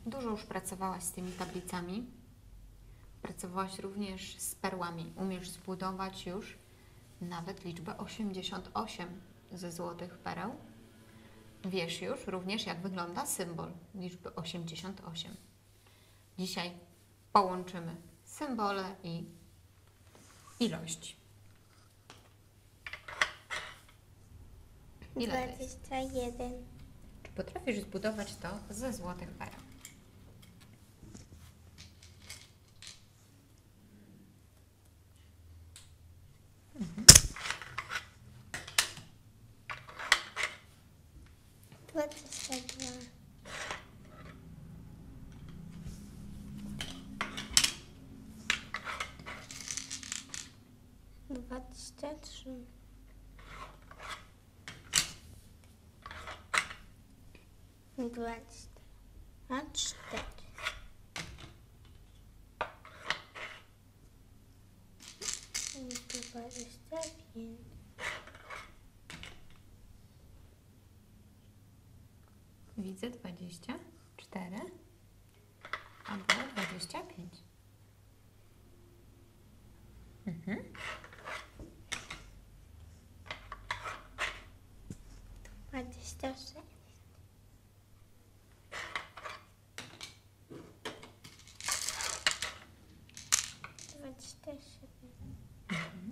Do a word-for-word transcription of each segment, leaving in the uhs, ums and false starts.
Dużo już pracowałaś z tymi tablicami. Pracowałaś również z perłami. Umiesz zbudować już nawet liczbę osiemdziesiąt osiem ze złotych pereł. Wiesz już również, jak wygląda symbol liczby osiemdziesiąt osiem. Dzisiaj połączymy symbole i ilości. Ile to jest? dwadzieścia jeden. Czy potrafisz zbudować to ze złotych pereł? Mhm. dwadzieścia dwa. dwadzieścia trzy. dwadzieścia cztery. dwadzieścia pięć. Widzę dwadzieścia cztery albo dwadzieścia pięć. Mhm. dwadzieścia sześć. dwadzieścia siedem. Mhm.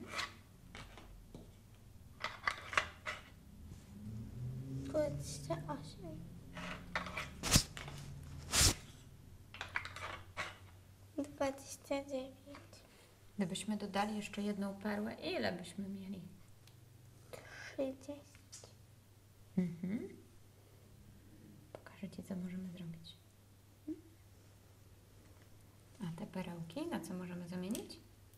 dwadzieścia osiem. dwadzieścia dziewięć. Gdybyśmy dodali jeszcze jedną perłę, ile byśmy mieli? trzydzieści. Mhm. Pokażę Ci, co możemy zrobić. A te perełki na co możemy zamienić?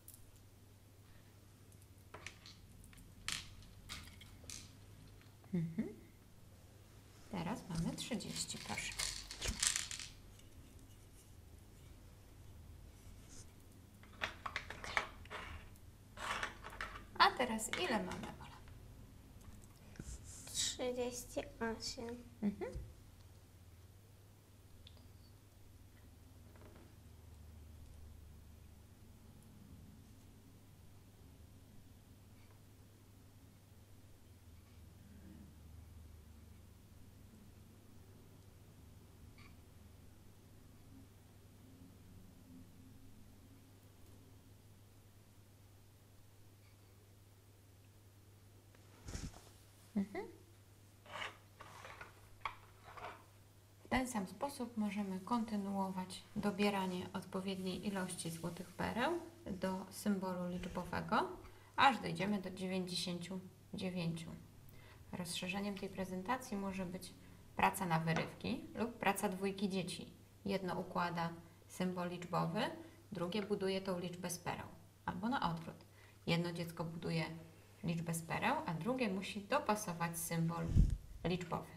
Mhm. Teraz mamy trzydzieści, proszę. A teraz ile mamy, Ola? trzydzieści osiem. Mhm. Mhm. W ten sam sposób możemy kontynuować dobieranie odpowiedniej ilości złotych pereł do symbolu liczbowego, aż dojdziemy do dziewięćdziesięciu dziewięciu. Rozszerzeniem tej prezentacji może być praca na wyrywki lub praca dwójki dzieci. Jedno układa symbol liczbowy, drugie buduje tą liczbę z pereł. Albo na odwrót. Jedno dziecko buduje liczbę z pereł, a drugie musi dopasować symbol liczbowy.